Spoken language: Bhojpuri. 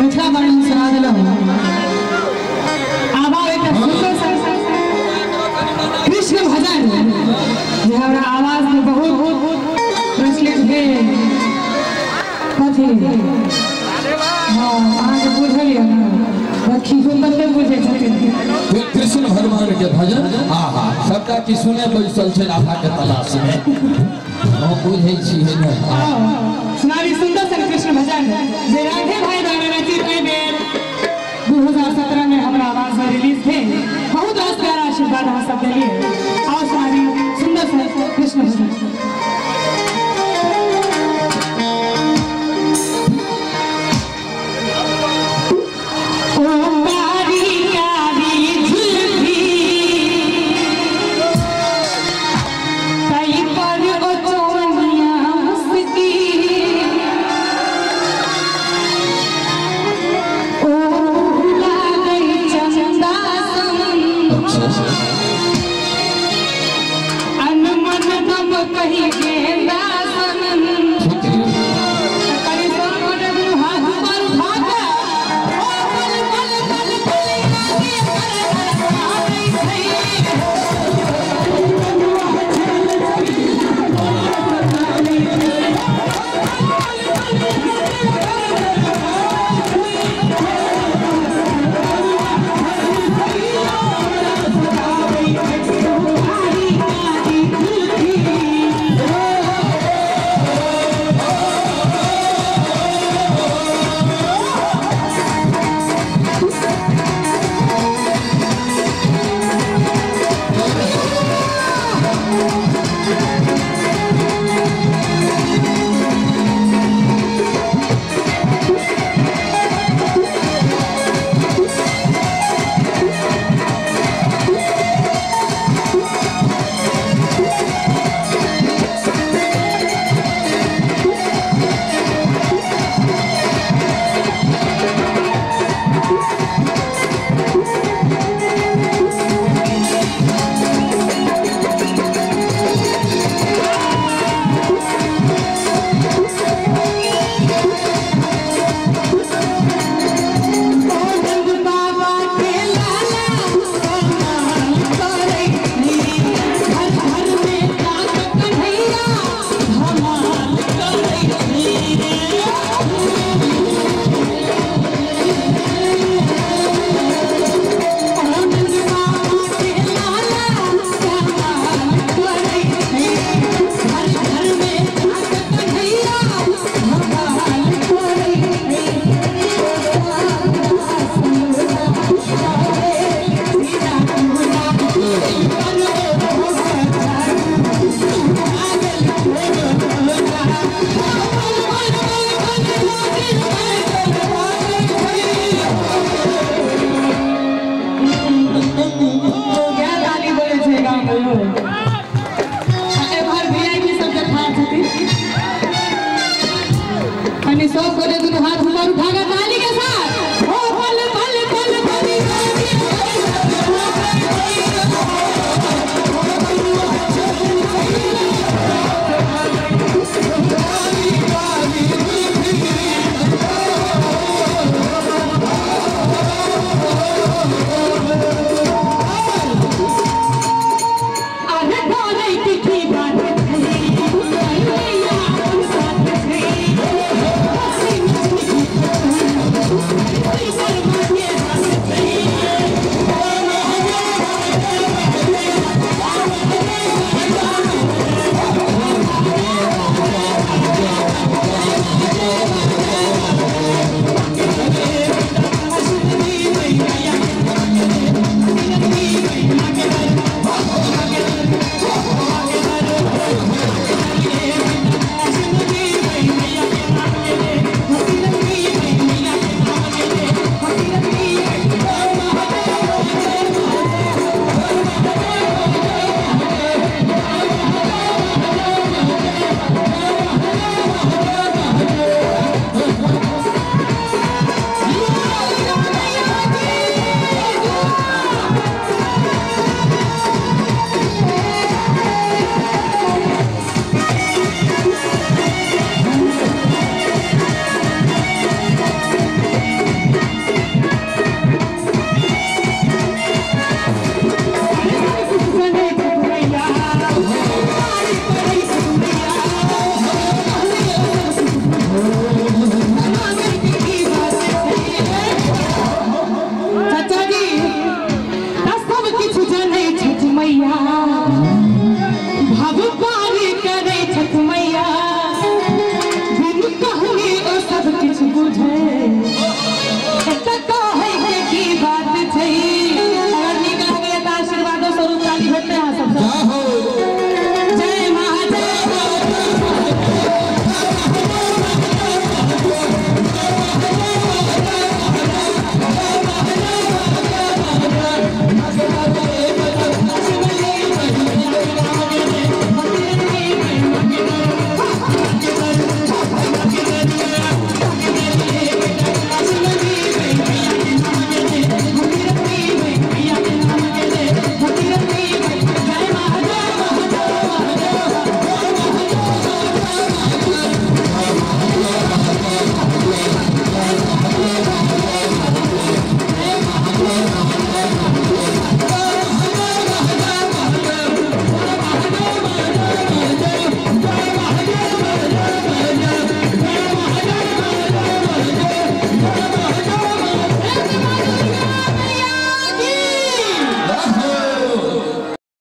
मिथिला वर्णन सुना दिलहुँ आवाज एक सुंदर सा कृष्ण भजन जे हमरा आवाज में बहुत प्रचलित भेल कथी हाँ अहाँके बुझलियै ने रखी कते बुझे छथिन कृष्ण भगवान के भजन आहा सबटा की सुने बैसल छै आभा के तलाश में हम बुझै छी ने सुनारी सुंदर सा कृष्ण भजन जे राधे भाई द्वारा रचित एहि बेर 2017 में हमरा आवाज में रिलीज थे बहुत प्यारा आशीर्वाद हम सब देलिए और सुनारी सुंदर सा कृष्ण भजन सब को हाथ ऊपर उठा